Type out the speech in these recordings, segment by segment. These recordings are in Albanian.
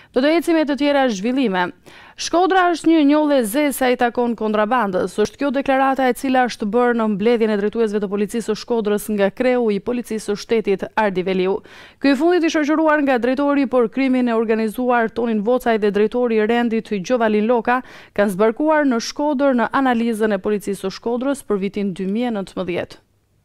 Do të ecim me të tjera zhvillime. Shkodra është një njollë e zezë sa i takon kontrabandës. Është kjo deklarata e cila është bërë në mbledhjen e drejtuesve të policisë së Shkodrës nga kreu i policisë së shtetit Ardi Veliu. Ky i fundit i shoqëruar nga drejtori për krimin e organizuar Tonin Vocaj dhe drejtori i rendit Gjovalin Loka kanë zbarkuar në Shkodër në analizën e policisë së Shkodrës për vitin 2019.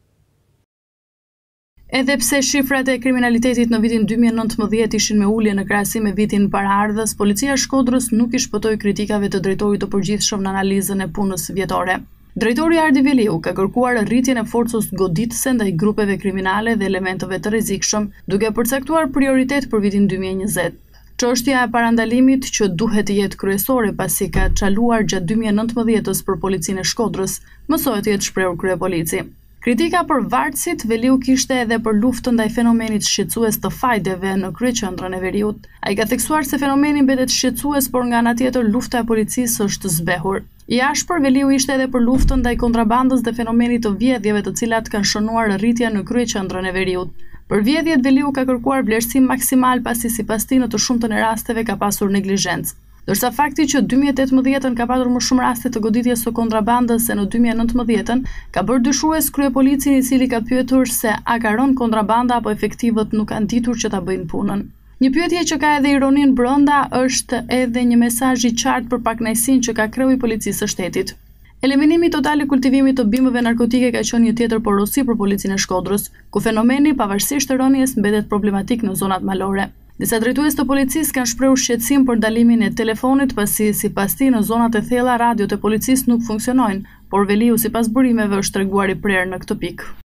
Edhe pse shifrat e kriminalitetit në vitin 2019 ishin me ulje në krahasim me vitin paraardhës, policia e Shkodrës nuk i shpëtoi kritikave të drejtorit të përgjithshëm në analizën e punës vjetore. Drejtori Ardi Veliu ka kërkuar rritjen e forcës goditëse ndaj grupeve kriminale dhe elementeve të rrezikshëm, duke përcaktuar prioritet për vitin 2020. Çështja e parandalimit që duhet të jetë kryesore pasi ka çaluar gjatë 2019-s për policinë e Shkodrës, mësohet të jetë shprehur kryepolici. Kritika për vartësit Veliu kishte edhe për luftën ndaj fenomenit shqetësues të fajdeve në kryeqendrën e Veriut. Ai ka theksuar se fenomeni mbetet shqetësues, por nga ana tjetër lufta e policisë është zbehur. I ashpër Veliu ishte edhe për luftën ndaj kontrabandës dhe fenomenit të vjedhjeve të cilat kanë shënuar rritjen në kryeqendrën e Veriut. Për vjedhjet Veliu ka kërkuar vlerësim maksimal pasi sipas tij në të shumtën e rasteve ka pasur neglizhencë. Dërsa fakti që 2018 ka patur më shumë raste të goditjes së kontrabandës se në 2019 ka bërë dyshues kryepolicin i cili ka pyetur se a ka rënë kontrabanda apo efektivët nuk kanë ditur që ta bëjnë punën. Një pyetje që ka edhe ironin brenda është edhe një mesazh i qartë për pakënaqësinë që ka kreu i policisë së shtetit. Eliminimi total i kultivimit të bimëve narkotike ka qenë një tjetër porosi për policinë e Shkodrës, ku fenomeni pavarësisht të rënies mbetet problematik në zonat malore. Disa drejtues të policisë kanë shprehur shqetësim për ndalimin e telefonit pasi sipas tij në zonat e thella radiot e policisë nuk funksionojnë, por Veliu sipas burimeve është treguar i prerë në këtë pikë.